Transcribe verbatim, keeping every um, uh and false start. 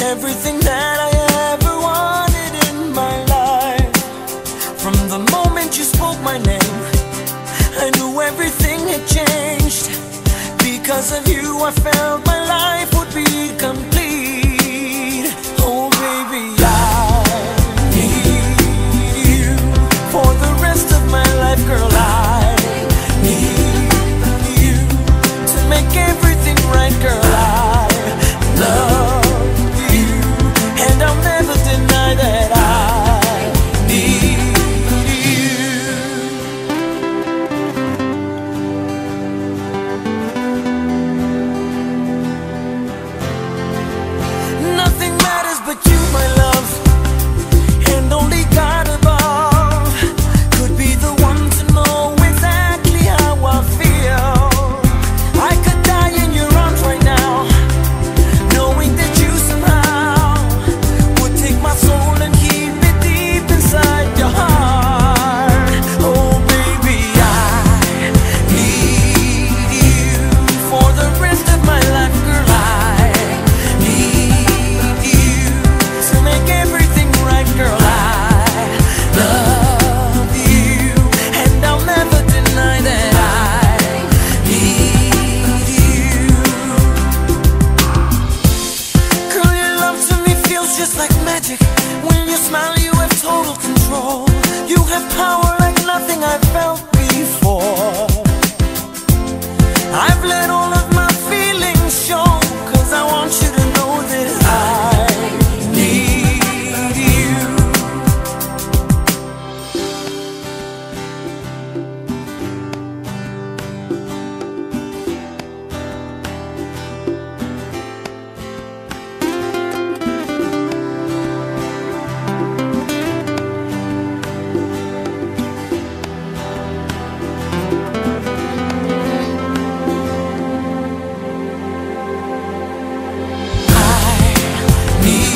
everything that I ever wanted in my life. From the moment you spoke my name, I knew everything had changed. Because of you I felt my life would be complete. Oh baby, I need you for the rest of my life, girl. I need you to make everything right, girl. I love you, and I'll never deny that I need you. Nothing matters but you, my love, and only God above could be the one to know exactly how I feel. I could die in your arms right now, knowing that you somehow would take my soul and keep it deep inside your heart. Oh baby, I need you for the rest of my life, girl. I need you to make everything right, girl. I love you, and I'll never deny that I need you. Girl, your love to me feels just like magic. When you smile, you have total control. You have power like nothing I've felt before. I've let all of my feelings show, cause I want you to know that I need you. I need